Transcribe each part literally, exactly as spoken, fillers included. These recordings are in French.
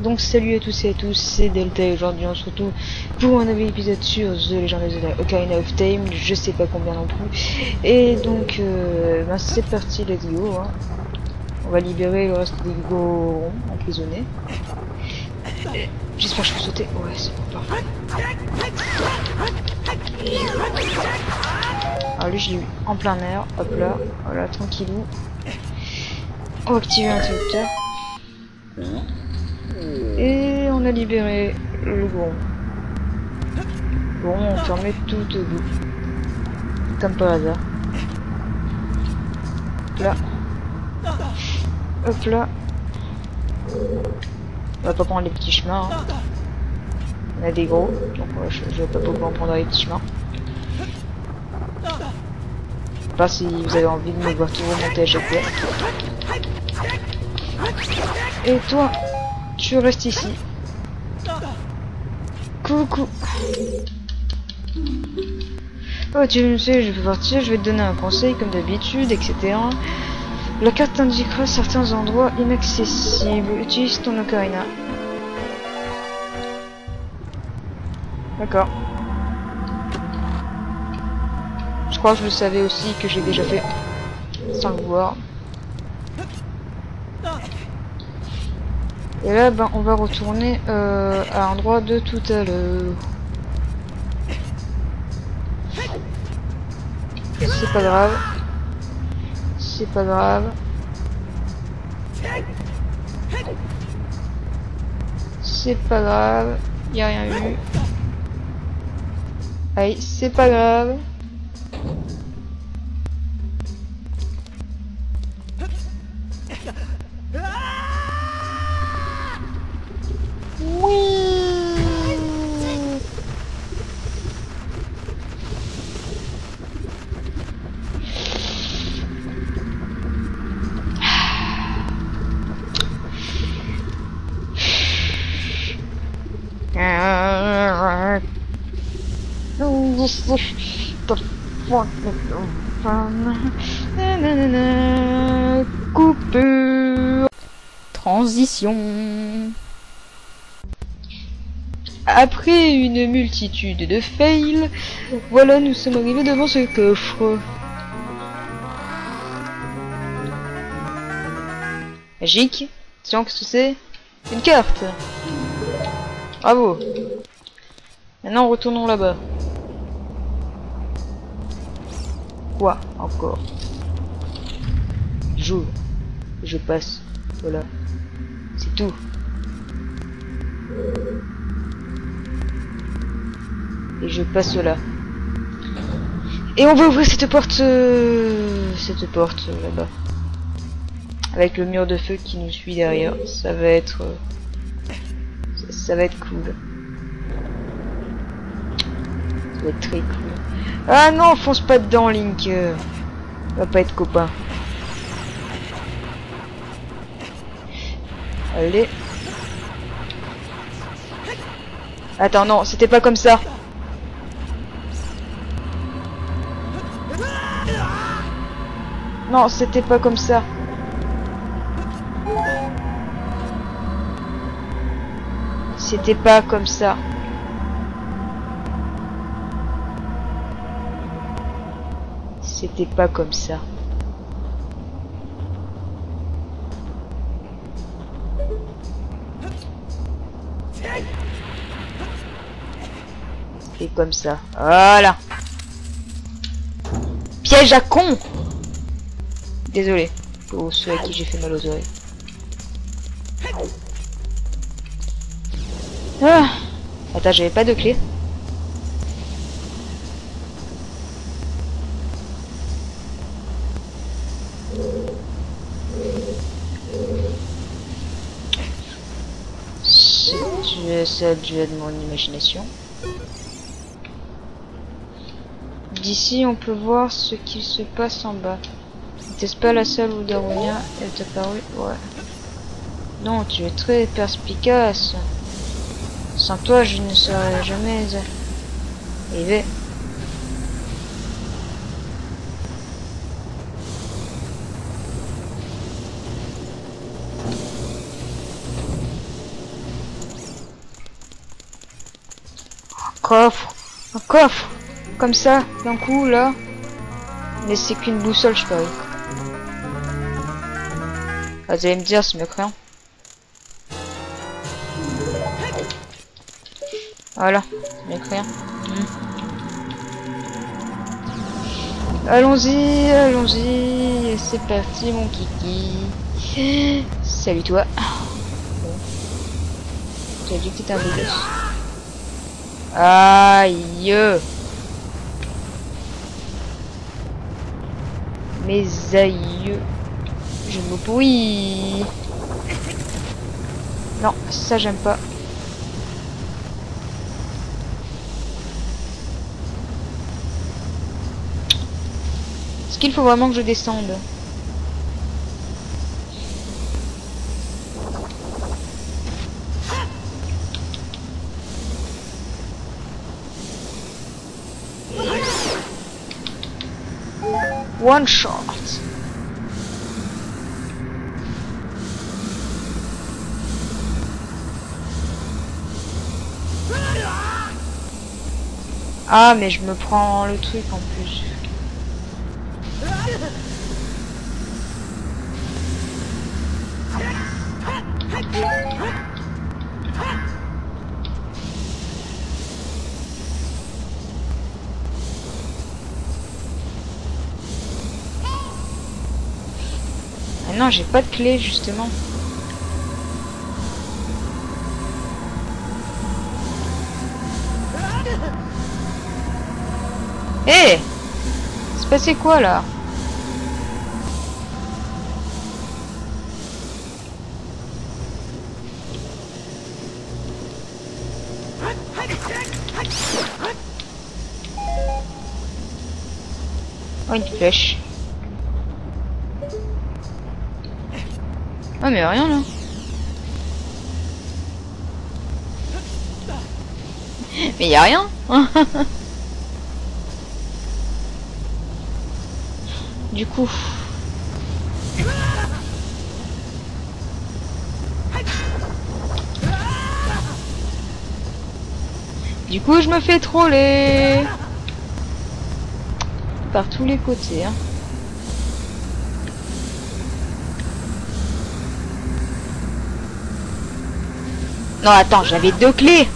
Donc salut à tous et à tous, c'est Delta et aujourd'hui on se retrouve pour un nouvel épisode sur The Legend of Zelda Ocarina of Time, je sais pas combien non plus. Et donc euh, ben c'est parti, let's go hein. On va libérer le reste des gorons emprisonnés. J'espère que je peux sauter. Ouais, c'est bon, parfait. Alors lui je l'ai eu en plein air, hop là, voilà, tranquillou. On va activer l'interrupteur. Et on a libéré le goron. Bon, on fermait tout au bout. Comme par hasard. Là. Hop là. On va pas prendre les petits chemins. Hein. On a des gros, donc ouais, je, je vais pas pouvoir prendre les petits chemins. Pas si vous avez envie de me voir tout remonter à chaque fois. Et toi, tu restes ici. Coucou. Oh, tu me sais, je vais partir, je vais te donner un conseil comme d'habitude, et cetera. La carte indiquera certains endroits inaccessibles. Utilise ton ocarina. D'accord. Je crois que je le savais aussi, que j'ai déjà fait sans le voir. Et là, ben, on va retourner euh, à l'endroit de tout à l'heure. C'est pas grave. C'est pas grave. C'est pas grave. Y a rien eu. Allez, c'est pas grave. Coupure. Transition. Après une multitude de fails, voilà, nous sommes arrivés devant ce coffre. Magique. Tiens, qu'est-ce que c'est? Une carte. Bravo. Maintenant, retournons là-bas. Quoi encore? J'ouvre. Je passe. Voilà. C'est tout. Et je passe là. Et on va ouvrir cette porte. Euh, cette porte euh, là-bas. Avec le mur de feu qui nous suit derrière. Ça va être. Euh, ça, ça va être cool. Ça va être très cool. Ah non, fonce pas dedans, Link. Euh, on va pas être copain. Allez. Attends, non, c'était pas comme ça. Non, c'était pas comme ça. C'était pas comme ça. C'était pas comme ça. C'était comme ça. Voilà. Piège à con. Désolé pour ceux à qui j'ai fait mal aux oreilles. Ah. Attends, j'avais pas de clé. Ça a dû être mon imagination. D'ici, on peut voir ce qu'il se passe en bas. N'était-ce pas la salle où Darunia est apparu? Ouais. Non, tu es très perspicace. Sans toi, je ne serais jamais arrivé. coffre. Un coffre. Comme ça, d'un coup, là. Mais c'est qu'une boussole, je parie. Ah, vous allez me dire, c'est mieux que rien. Voilà, c'est mieux que rien. Mmh. Allons-y, allons-y. C'est parti, mon kiki. Salut, toi. Bon. J'ai dit que t'étais un beau gosse. Aïe. Mes aïeux. Je me pourris. Non, ça j'aime pas. Est-ce qu'il faut vraiment que je descende? One shot. Ah, mais je me prends le truc en plus. Ah non, j'ai pas de clé justement. Hé, hey, c'est passé quoi là? Oh, une flèche. Ah, mais rien là. Mais y a rien. Du coup. Du coup, je me fais troller. Par tous les côtés. Hein. Non, attends, j'avais deux clés.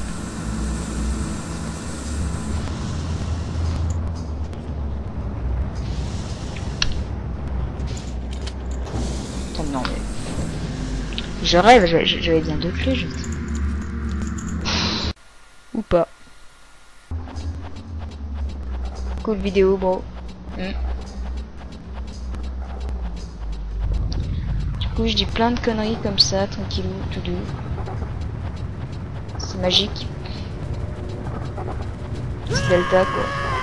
Non mais je rêve, j'avais bien deux clés, je dis. Ou pas. Cool vidéo, bro. Mm. Du coup, je dis plein de conneries comme ça, tranquillou, tout doux. C'est magique. C'est Delta quoi.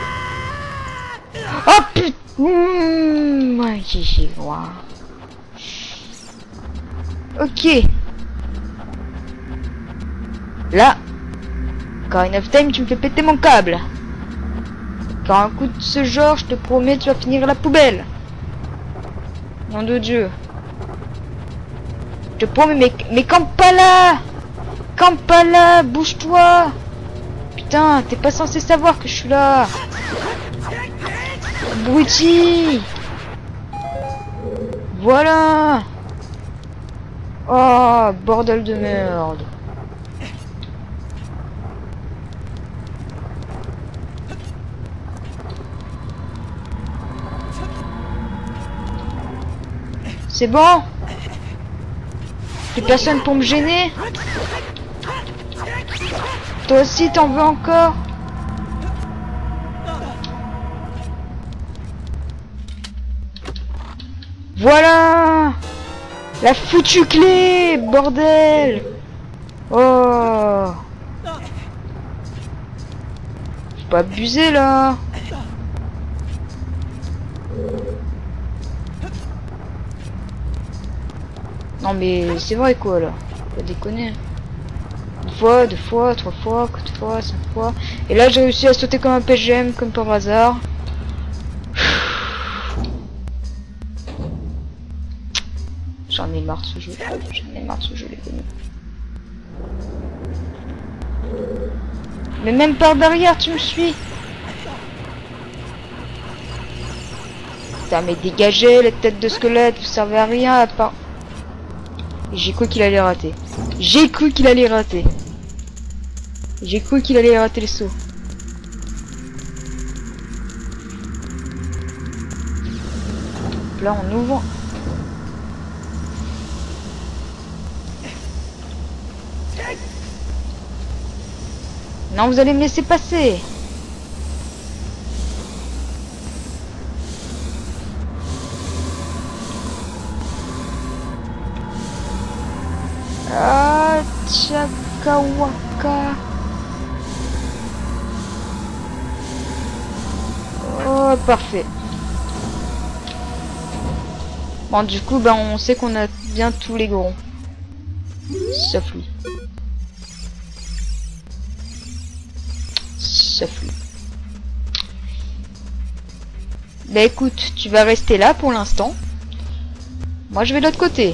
Oh putain. Mmh, ouais, j'ai voir. Ok. Là. Quand enough time, tu me fais péter mon câble. Quand un coup de ce genre, je te promets, tu vas finir à la poubelle. Nom de Dieu. Je te promets, mais, mais campe pas là. Campe pas là, bouge-toi. Putain, t'es pas censé savoir que je suis là. Abruti. Voilà. Oh, bordel de merde. C'est bon? Plus personne pour me gêner? Toi aussi t'en veux encore? Voilà! La foutue clé! Bordel! Oh! Faut pas abuser là! Non mais c'est vrai quoi là, faut pas déconner. Une fois, deux fois, trois fois, quatre fois, cinq fois. Et là j'ai réussi à sauter comme un P G M, comme par hasard. J'en ai marre de ce jeu, j'en ai marre de ce jeu les amis. Mais même par derrière, tu me suis. Putain, mais dégagez les têtes de squelette, vous servez à rien à part... J'ai cru qu'il allait rater. J'ai cru qu'il allait rater. J'ai cru qu'il allait rater le saut. Là, on ouvre. Non, vous allez me laisser passer. Ah, Chakawaka. Oh, parfait. Bon, du coup, ben, on sait qu'on a bien tous les gros. Sauf lui. Sauf lui. Bah écoute, tu vas rester là pour l'instant. Moi, je vais de l'autre côté.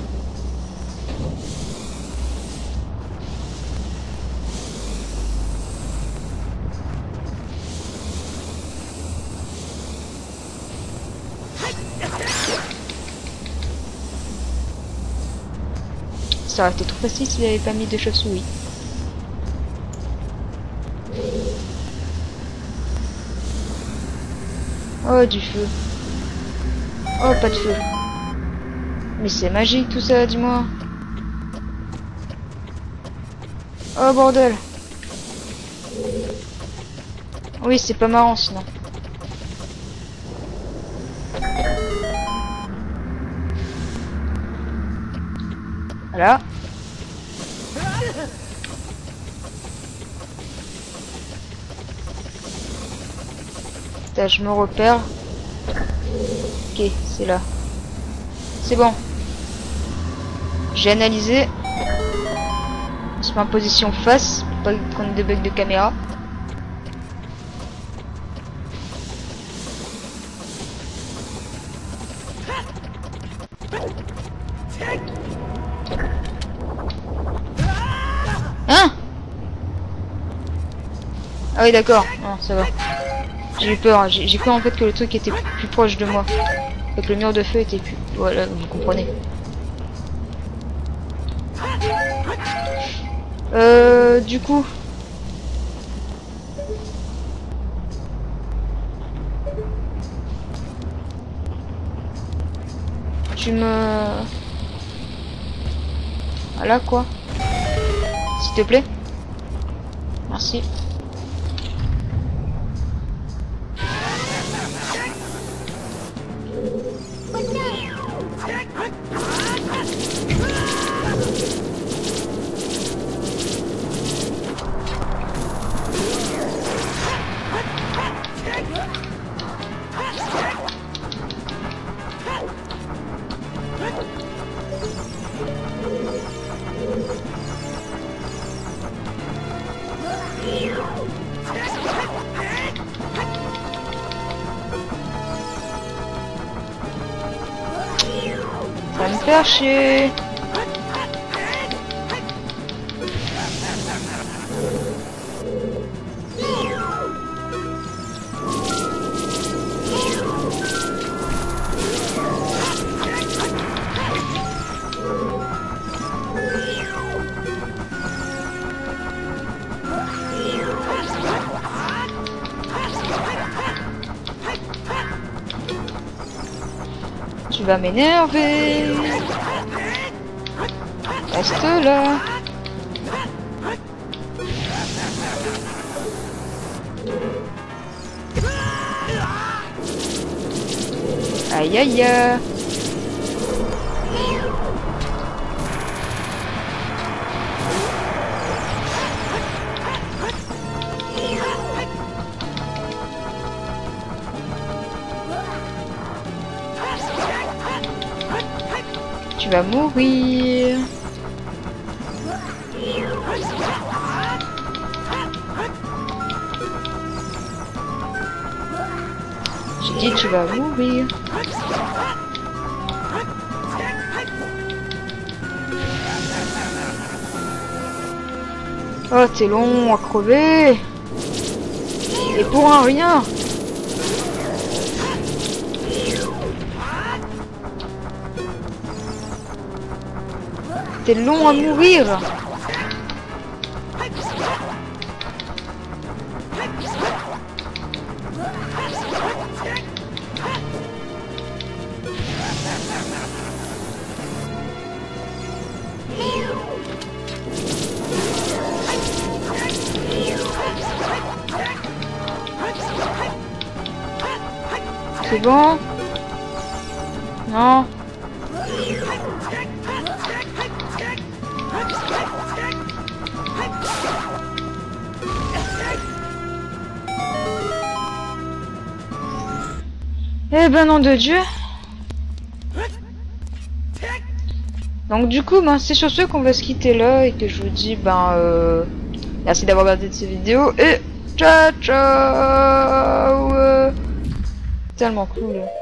Ça aurait été trop facile s'il avait pas mis de chauve-souris. Oh, du feu. Oh, pas de feu. Mais c'est magique tout ça, dis-moi. Oh, bordel. Oui, c'est pas marrant sinon. Voilà. Putain, je me repère. Ok, c'est là. C'est bon. J'ai analysé. On se met en position face, pour pas qu'on ait des bugs de caméra. Hein? Ah oui, d'accord. Non, ça va. J'ai eu peur. J'ai cru en fait que le truc était plus proche de moi. Et que le mur de feu était plus... Voilà, vous comprenez. Euh, du coup... Tu me... Voilà quoi. S'il te plaît. Merci. Ça va me faire chier. Tu vas m'énerver. Reste là. Aïe aïe aïe. Tu vas mourir. J'ai dit tu vas mourir. Oh, t'es long à crever. Et pour un rien. T'es long à mourir. C'est bon? Non? Eh ben nom de Dieu. Donc du coup, ben, c'est sur ce qu'on va se quitter là et que je vous dis ben euh, merci d'avoir regardé cette vidéo et ciao ciao. Tellement cool.